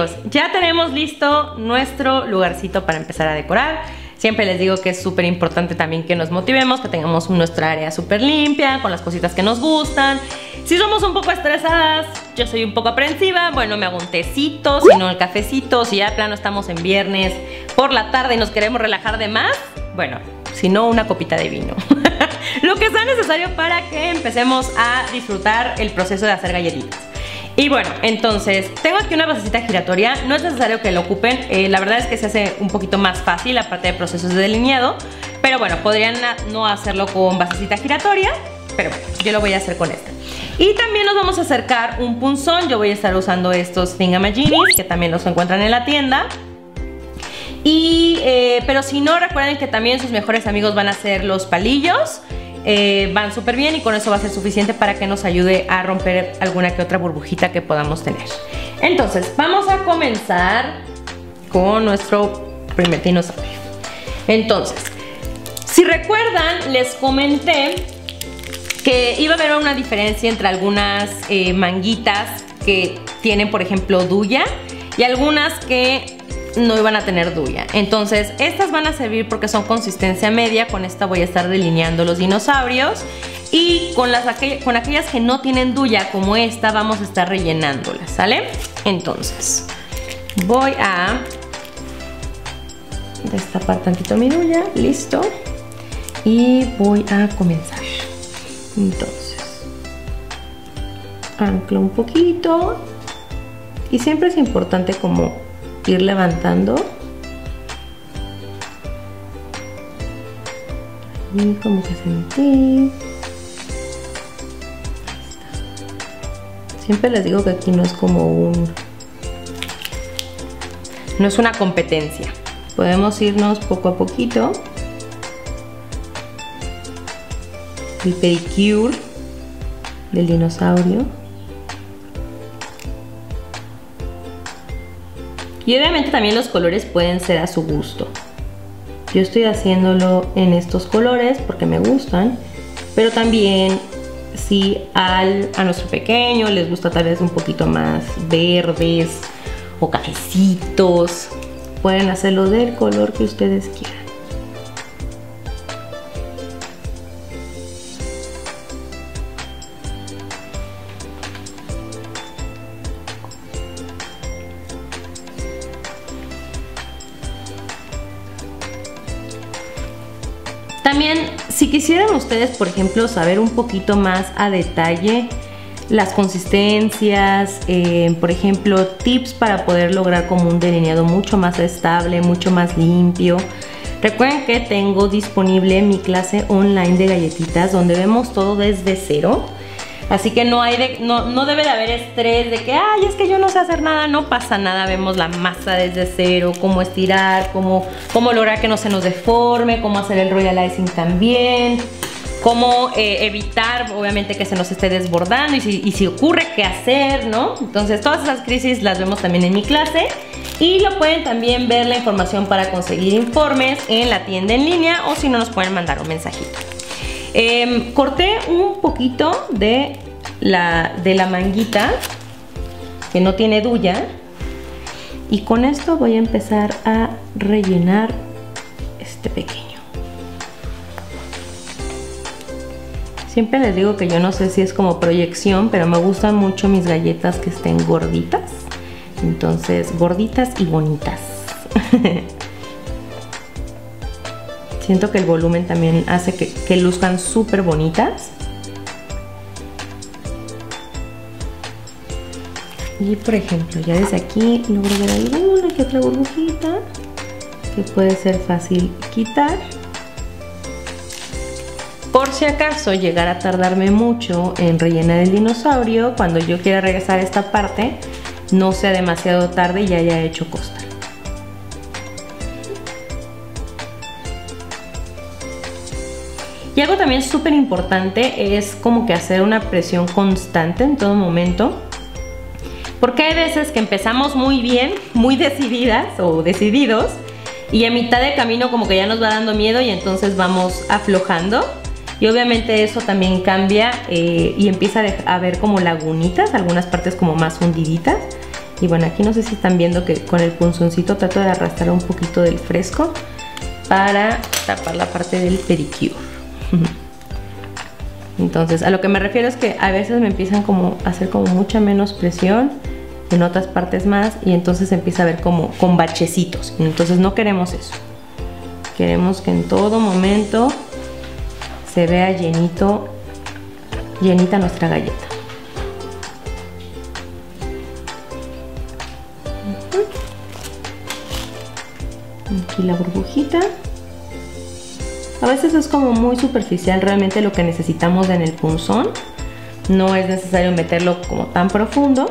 amigos, ya tenemos listo nuestro lugarcito para empezar a decorar. Siempre les digo que es súper importante también que nos motivemos, que tengamos nuestra área súper limpia, con las cositas que nos gustan. Si somos un poco estresadas, yo soy un poco aprensiva, bueno, me hago un tecito, si no el cafecito. Si ya de plano estamos en viernes por la tarde y nos queremos relajar de más, bueno, si no, una copita de vino. Lo que sea necesario para que empecemos a disfrutar el proceso de hacer galletitas. Y bueno, entonces, tengo aquí una basecita giratoria, no es necesario que lo ocupen, la verdad es que se hace un poquito más fácil aparte de procesos de delineado, pero bueno, podrían no hacerlo con basecita giratoria, pero bueno, yo lo voy a hacer con esta. Y también nos vamos a acercar un punzón, yo voy a estar usando estos Thingamajinis, que también los encuentran en la tienda. Y, pero si no, recuerden que también sus mejores amigos van a ser los palillos. Van súper bien y con eso va a ser suficiente para que nos ayude a romper alguna que otra burbujita que podamos tener. Entonces, vamos a comenzar con nuestro primer dinosaurio. Entonces, si recuerdan, les comenté que iba a haber una diferencia entre algunas manguitas que tienen, por ejemplo, duya y algunas que no iban a tener duya. Entonces estas van a servir porque son consistencia media. Con esta voy a estar delineando los dinosaurios. Y con aquellas que no tienen duya, como esta, vamos a estar rellenándolas, ¿sale? Entonces voy a destapar tantito mi duya, listo. Y voy a comenzar. Entonces anclo un poquito. Y siempre es importante como ir levantando y como que sentí. Siempre les digo que aquí no es como no es una competencia, podemos irnos poco a poquito. El pedicure del dinosaurio. Y obviamente también los colores pueden ser a su gusto. Yo estoy haciéndolo en estos colores porque me gustan, pero también si a nuestro pequeño les gusta tal vez un poquito más verdes o cafecitos, pueden hacerlo del color que ustedes quieran. También, si quisieran ustedes, por ejemplo, saber un poquito más a detalle las consistencias, por ejemplo, tips para poder lograr como un delineado mucho más estable, mucho más limpio, recuerden que tengo disponible mi clase online de galletitas donde vemos todo desde cero. Así que no debe de haber estrés de que, ay, es que yo no sé hacer nada. No pasa nada, vemos la masa desde cero, cómo estirar, cómo lograr que no se nos deforme, cómo hacer el royal icing también, cómo evitar, obviamente, que se nos esté desbordando y si ocurre, qué hacer, ¿no? Entonces, todas esas crisis las vemos también en mi clase y lo pueden también ver la información para conseguir informes en la tienda en línea o si no, nos pueden mandar un mensajito. Corté un poquito de la manguita que no tiene duya y con esto voy a empezar a rellenar este pequeño. Siempre les digo que yo no sé si es como proyección, pero me gustan mucho mis galletas que estén gorditas. Entonces, gorditas y bonitas. Siento que el volumen también hace que luzcan súper bonitas. Y por ejemplo, ya desde aquí logro ver alguna que otra burbujita que puede ser fácil quitar. Por si acaso llegara a tardarme mucho en rellenar el dinosaurio, cuando yo quiera regresar a esta parte, no sea demasiado tarde y ya haya hecho costra. Y algo también súper importante es como que hacer una presión constante en todo momento. Porque hay veces que empezamos muy bien, muy decididas o decididos, y a mitad de camino como que ya nos va dando miedo y entonces vamos aflojando. Y obviamente eso también cambia y empieza a haber como lagunitas, algunas partes como más hundiditas. Y bueno, aquí no sé si están viendo que con el punzoncito trato de arrastrar un poquito del fresco para tapar la parte del pedicure. Entonces, a lo que me refiero es que a veces me empiezan como a hacer como mucha menos presión, en otras partes más, y entonces empieza a ver como con bachecitos. Entonces no queremos eso. Queremos que en todo momento se vea llenita nuestra galleta. Aquí la burbujita. A veces es como muy superficial realmente lo que necesitamos en el punzón. No es necesario meterlo como tan profundo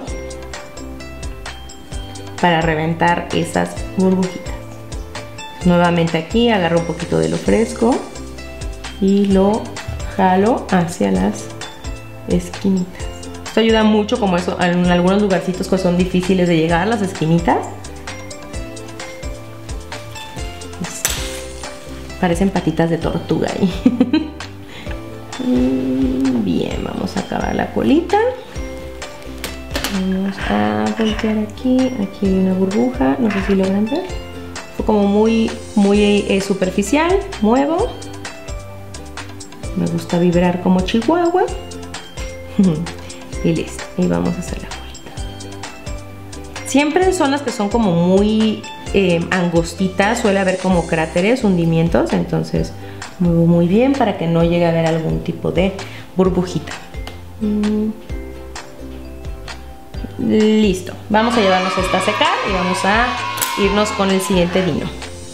para reventar esas burbujitas. Nuevamente aquí agarro un poquito de lo fresco y lo jalo hacia las esquinitas. Esto ayuda mucho como eso en algunos lugarcitos que son difíciles de llegar a las esquinitas. Parecen patitas de tortuga ahí. Bien, vamos a acabar la colita. Vamos a voltear aquí. Aquí hay una burbuja, no sé si logran ver. Fue como muy superficial. Muevo. Me gusta vibrar como chihuahua. Y listo. Y vamos a hacer la colita. Siempre en zonas que son como muy angostitas suele haber como cráteres, hundimientos. Entonces muevo muy bien para que no llegue a haber algún tipo de burbujita. Listo. Vamos a llevarnos esta a secar y vamos a irnos con el siguiente dino.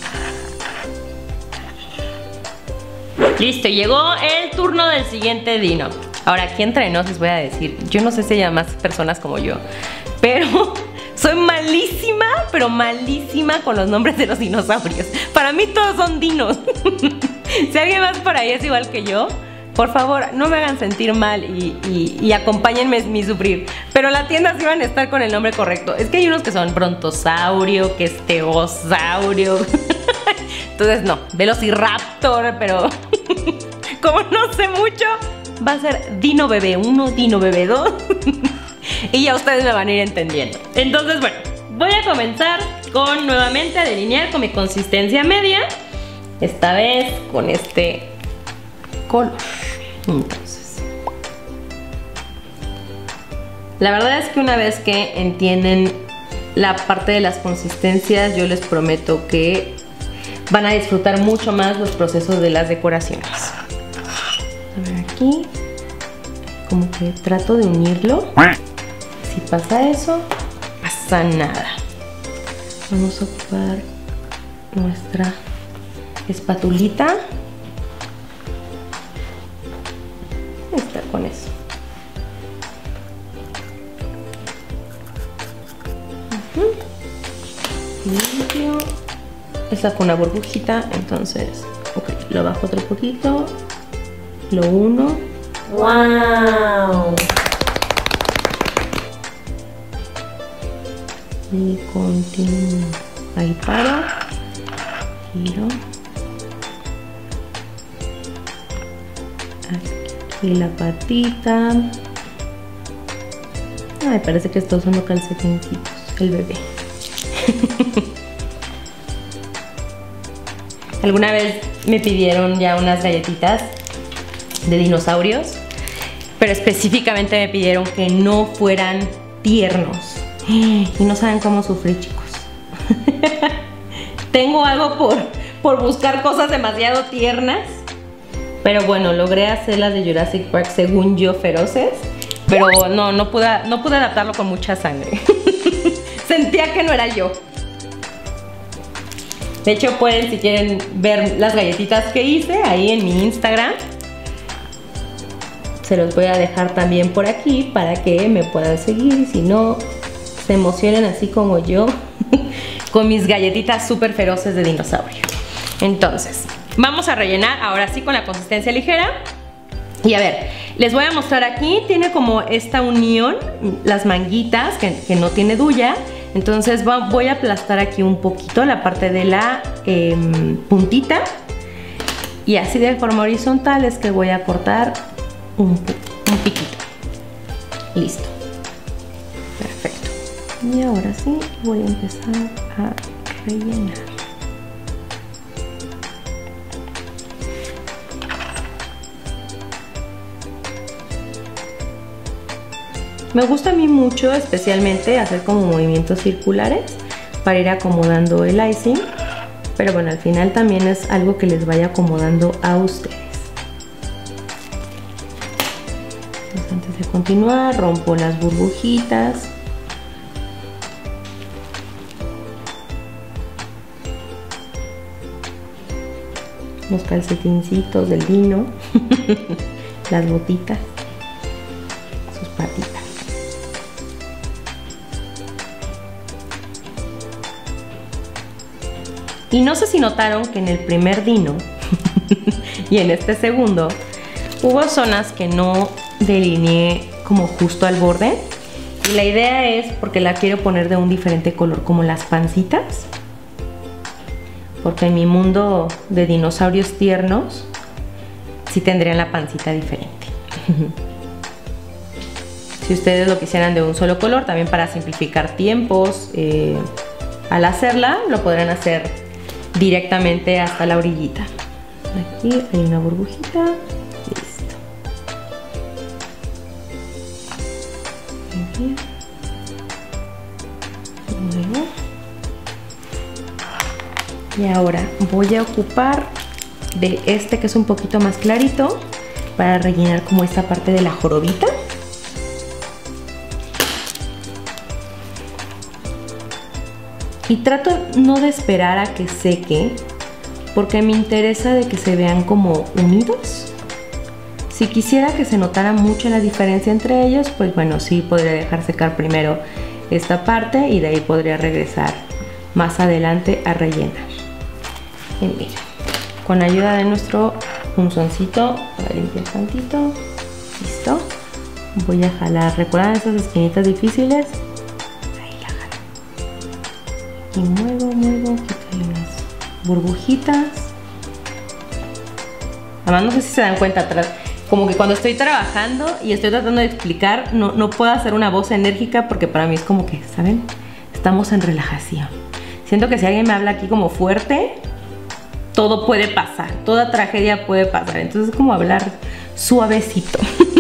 Listo, llegó el turno del siguiente dino. Ahora, aquí entre nos les voy a decir, yo no sé si hay más personas como yo, pero soy malísima, pero malísima con los nombres de los dinosaurios. Para mí todos son dinos. Si alguien más por ahí es igual que yo, por favor, no me hagan sentir mal y acompáñenme en mi sufrir. Pero en la tienda sí van a estar con el nombre correcto. Es que hay unos que son brontosaurio, que es teosaurio. Entonces no, velociraptor, pero como no sé mucho, va a ser Dino Bebé 1, Dino Bebé 2. Y ya ustedes me van a ir entendiendo. Entonces, bueno, voy a comenzar con nuevamente a delinear con mi consistencia media. Esta vez con este color. Entonces, la verdad es que una vez que entienden la parte de las consistencias, yo les prometo que van a disfrutar mucho más los procesos de las decoraciones. A ver, aquí como que trato de unirlo. Si pasa eso, pasa nada. Vamos a ocupar nuestra espatulita. Está con eso. Limpio. Está con una burbujita, entonces, ok, lo bajo otro poquito, lo uno. ¡Wow! Y continúo. Ahí paro, giro. Aquí la patita. Ay, parece que está usando calcetincitos, el bebé. Alguna vez me pidieron ya unas galletitas de dinosaurios, pero específicamente me pidieron que no fueran tiernos. Y no saben cómo sufrí, chicos. Tengo algo por buscar cosas demasiado tiernas. Pero bueno, logré hacer las de Jurassic Park según yo feroces. Pero no pude adaptarlo con mucha sangre. Sentía que no era yo. De hecho, pueden, si quieren, ver las galletitas que hice ahí en mi Instagram. Se los voy a dejar también por aquí para que me puedan seguir. Y si no, se emocionen así como yo con mis galletitas súper feroces de dinosaurio. Entonces, vamos a rellenar ahora sí con la consistencia ligera. Y a ver, les voy a mostrar aquí. Tiene como esta unión, las manguitas, que no tiene duya. Entonces voy a aplastar aquí un poquito la parte de la puntita. Y así de forma horizontal es que voy a cortar un piquito. Listo. Perfecto. Y ahora sí voy a empezar a rellenar. Me gusta a mí mucho, especialmente, hacer como movimientos circulares para ir acomodando el icing, pero bueno, al final también es algo que les vaya acomodando a ustedes. Entonces, antes de continuar, rompo las burbujitas. Los calcetincitos del Dino, las botitas, sus patitas. Y no sé si notaron que en el primer Dino y en este segundo hubo zonas que no delineé como justo al borde. Y la idea es porque la quiero poner de un diferente color, como las pancitas. Porque en mi mundo de dinosaurios tiernos sí tendrían la pancita diferente. Si ustedes lo quisieran de un solo color, también para simplificar tiempos, al hacerla lo podrán hacer directamente hasta la orillita. Aquí hay una burbujita. Listo. Muy bien. Luego. Y ahora voy a ocupar de este que es un poquito más clarito para rellenar como esta parte de la jorobita. Y trato no de esperar a que seque, porque me interesa de que se vean como unidos. Si quisiera que se notara mucho la diferencia entre ellos, pues bueno, sí podría dejar secar primero esta parte y de ahí podría regresar más adelante a rellenar. Y mira, con ayuda de nuestro punzoncito, voy a limpiar tantito. Listo. Voy a jalar. ¿Recuerdan esas esquinitas difíciles? Ahí la jalo. Y muevo. Aquí hay unas burbujitas. Además, no sé si se dan cuenta atrás. Como que cuando estoy trabajando y estoy tratando de explicar, no puedo hacer una voz enérgica porque para mí es como que, ¿saben? Estamos en relajación. Siento que si alguien me habla aquí como fuerte, todo puede pasar, toda tragedia puede pasar. Entonces es como hablar suavecito.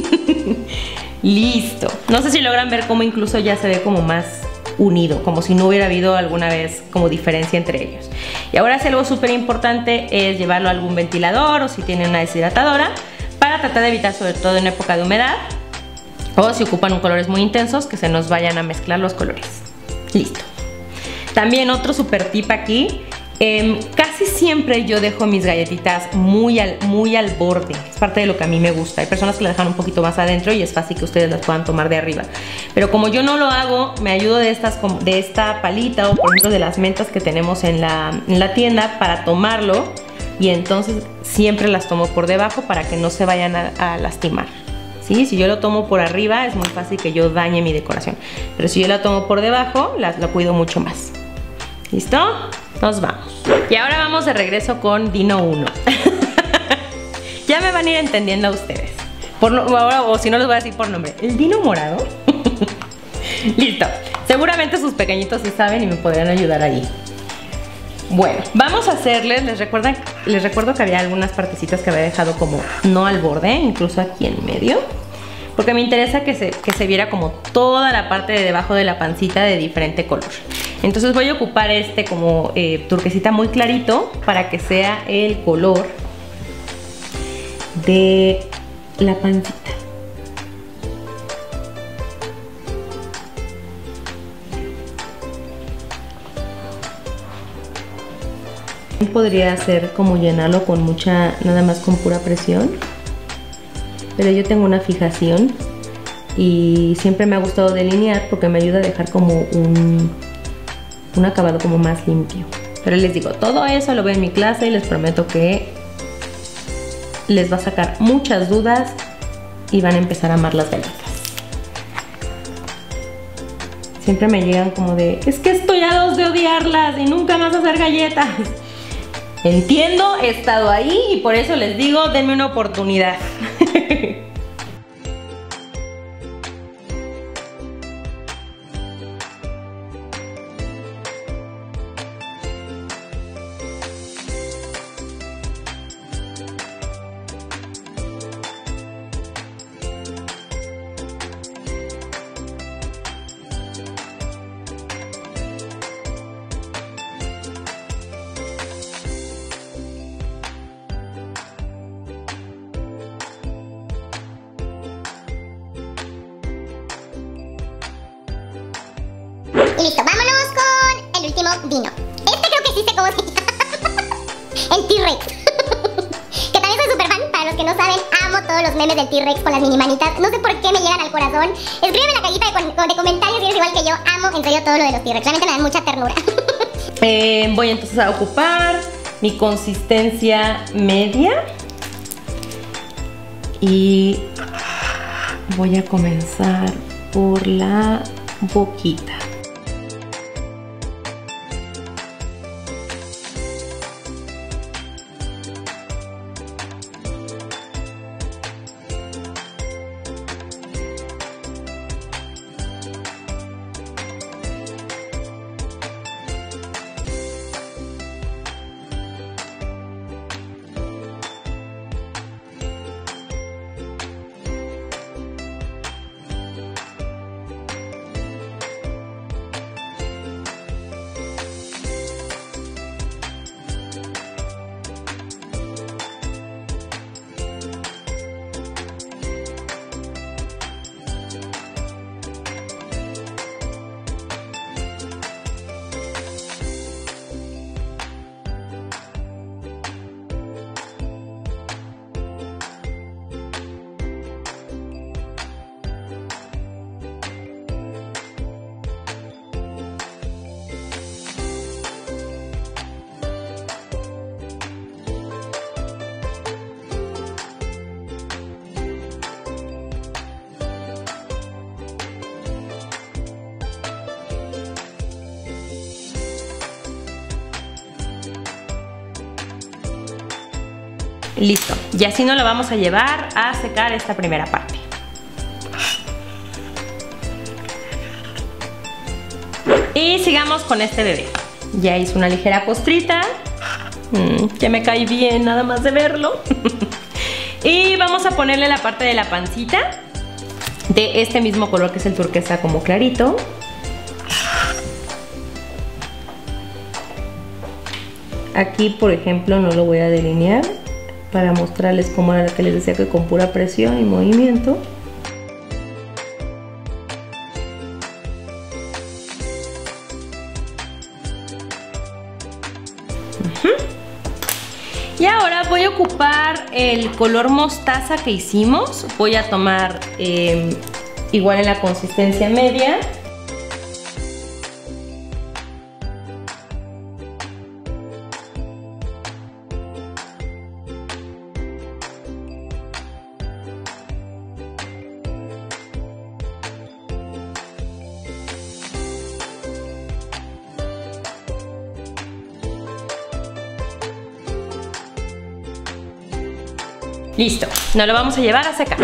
Listo. No sé si logran ver cómo incluso ya se ve como más unido, como si no hubiera habido alguna vez como diferencia entre ellos. Y ahora sí, algo súper importante es llevarlo a algún ventilador o si tienen una deshidratadora para tratar de evitar, sobre todo en época de humedad o si ocupan colores muy intensos, que se nos vayan a mezclar los colores. Listo. También otro super tip aquí. Casi siempre yo dejo mis galletitas muy al borde. Es parte de lo que a mí me gusta. Hay personas que la dejan un poquito más adentro y es fácil que ustedes las puedan tomar de arriba. Pero como yo no lo hago, me ayudo de esta palita o por ejemplo de las mentas que tenemos en la tienda para tomarlo. Y entonces siempre las tomo por debajo para que no se vayan a lastimar. ¿Sí? Si yo lo tomo por arriba es muy fácil que yo dañe mi decoración. Pero si yo la tomo por debajo, la cuido mucho más. ¿Listo? Nos vamos. Y ahora vamos de regreso con Dino 1. Ya me van a ir entendiendo a ustedes. O si no les voy a decir por nombre. El Dino morado. Listo. Seguramente sus pequeñitos sí saben y me podrían ayudar ahí. Bueno, vamos a hacerles, les recuerdo que había algunas partecitas que había dejado como no al borde, incluso aquí en medio. Porque me interesa que se viera como toda la parte de debajo de la pancita de diferente color. Entonces voy a ocupar este como turquesita muy clarito para que sea el color de la pancita. Podría hacer como llenarlo con mucha, nada más con pura presión. Pero yo tengo una fijación y siempre me ha gustado delinear porque me ayuda a dejar como un acabado como más limpio. Pero les digo, todo eso lo veo en mi clase y les prometo que les va a sacar muchas dudas y van a empezar a amar las galletas. Siempre me llegan como de, es que estoy a 2 de odiarlas y nunca más hacer galletas. Entiendo, he estado ahí y por eso les digo, denme una oportunidad. Y listo, vámonos con el último dino. Este creo que sí sé cómo se llama. El T-Rex. Que también soy súper fan. Para los que no saben, amo todos los memes del T-Rex con las mini manitas. No sé por qué me llegan al corazón. Escríbeme en la cajita de comentarios si eres igual que yo. Amo en serio todo lo de los T-Rex. Realmente me dan mucha ternura. Voy entonces a ocupar mi consistencia media. Y voy a comenzar por la boquita. Listo, y así nos lo vamos a llevar a secar esta primera parte. Y sigamos con este bebé. Ya hice una ligera postrita. Ya me cae bien nada más de verlo. Y vamos a ponerle la parte de la pancita de este mismo color que es el turquesa como clarito. Aquí, por ejemplo, no lo voy a delinear para mostrarles cómo era lo que les decía, que con pura presión y movimiento. Y ahora voy a ocupar el color mostaza que hicimos. Voy a tomar igual en la consistencia media. Listo, nos lo vamos a llevar a secar.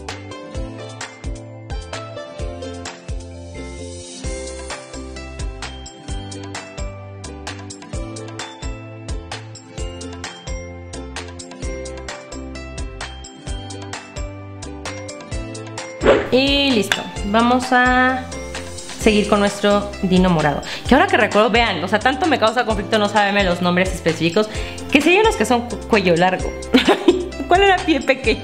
Y listo, vamos a seguir con nuestro dino morado. Que ahora que recuerdo, vean, o sea, tanto me causa conflicto no saberme los nombres específicos, que si hay unos que son cuello largo. ¿Cuál era pie pequeño?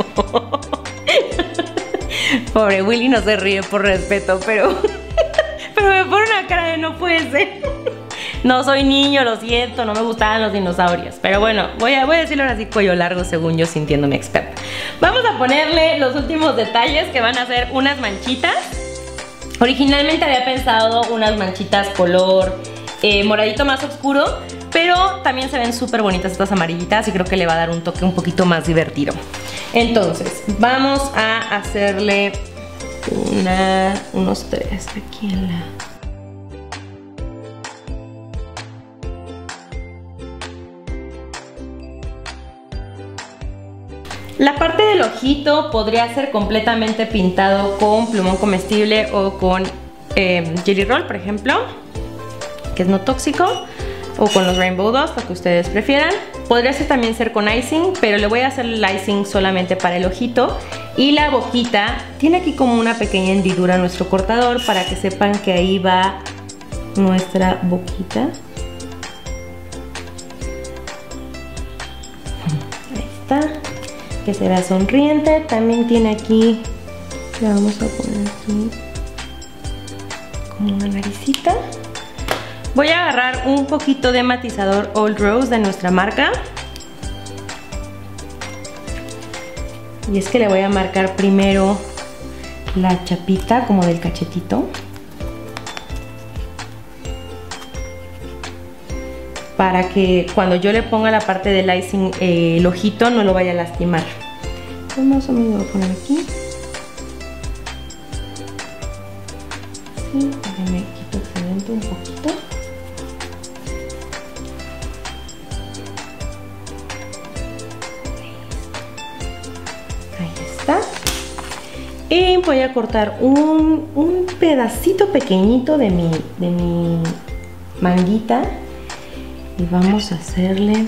Pobre Willy no se ríe por respeto, pero me pone una cara de no puede ser. No soy niño, lo siento, no me gustaban los dinosaurios. Pero bueno, voy a decirlo ahora así, cuello largo, según yo, sintiéndome experta. Vamos a ponerle los últimos detalles, que van a ser unas manchitas. Originalmente había pensado unas manchitas color moradito más oscuro, pero también se ven súper bonitas estas amarillitas y creo que le va a dar un toque un poquito más divertido. Entonces, vamos a hacerle unos 3 aquí en la... La parte del ojito podría ser completamente pintado con plumón comestible o con Jelly Roll, por ejemplo, que es no tóxico, o con los Rainbow Dust, lo que ustedes prefieran. Podría ser también ser con icing, pero le voy a hacer el icing solamente para el ojito. Y la boquita tiene aquí como una pequeña hendidura nuestro cortador para que sepan que ahí va nuestra boquita. Ahí está, que será sonriente. También tiene aquí, le vamos a poner aquí como una naricita. Voy a agarrar un poquito de matizador Old Rose de nuestra marca. Y es que le voy a marcar primero la chapita como del cachetito. Para que cuando yo le ponga la parte del icing, el ojito no lo vaya a lastimar. Pues más o menos lo voy a poner aquí. Sí, déjenme quito excedente un poquito. Ahí está. Y voy a cortar un pedacito pequeñito de mi manguita. Y vamos a hacerle...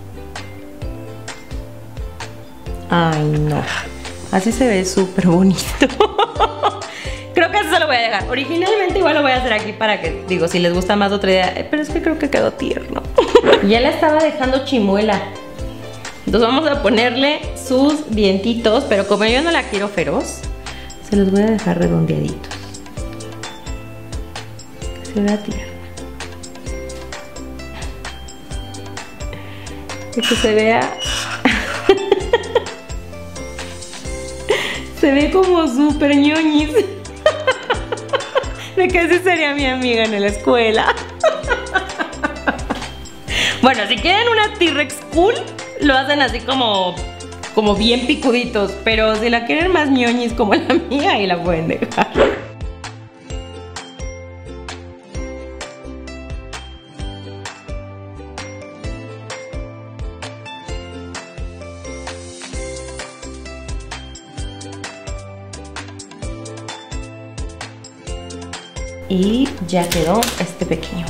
Ay, no. Así se ve súper bonito. Creo que así se lo voy a dejar. Originalmente igual lo voy a hacer aquí para que, digo, si les gusta más otra idea. Pero es que creo que quedó tierno. Ya la estaba dejando chimuela. Entonces vamos a ponerle sus dientitos. Pero como yo no la quiero feroz, se los voy a dejar redondeaditos. Que se vea tierno. Y que se vea... se ve como súper ñoñis. De que así sería mi amiga en la escuela. Bueno, si quieren una T-Rex cool, lo hacen así como bien picuditos. Pero si la quieren más ñoñis como la mía, ahí la pueden dejar. Y ya quedó este pequeño.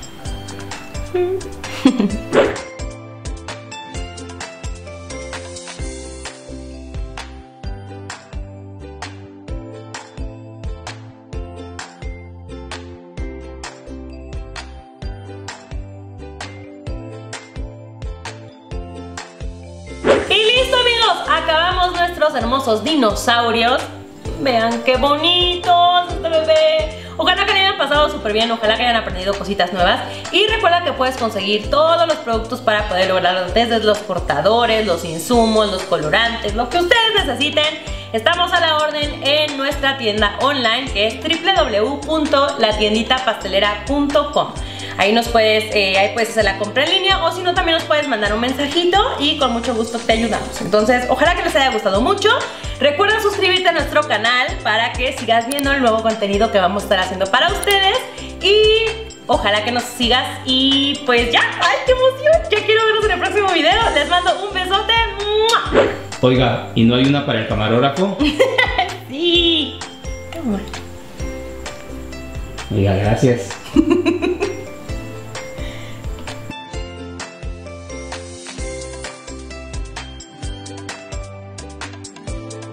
Y listo, amigos, acabamos nuestros hermosos dinosaurios. Vean qué bonitos este bebé. Ojalá que le hayan pasado súper bien, ojalá que hayan aprendido cositas nuevas. Y recuerda que puedes conseguir todos los productos para poder lograrlo, desde los cortadores, los insumos, los colorantes, lo que ustedes necesiten. Estamos a la orden en nuestra tienda online, que es www.latienditapastelera.com. Ahí puedes hacer la compra en línea, o si no, también nos puedes mandar un mensajito y con mucho gusto te ayudamos. Entonces, ojalá que les haya gustado mucho. Recuerda suscribirte a nuestro canal para que sigas viendo el nuevo contenido que vamos a estar haciendo para ustedes. Y ojalá que nos sigas. Y pues ya, ¡ay, qué emoción! Ya quiero verlos en el próximo video. Les mando un besote. ¡Mua! Oiga, ¿y no hay una para el camarógrafo? Sí. Oiga, gracias.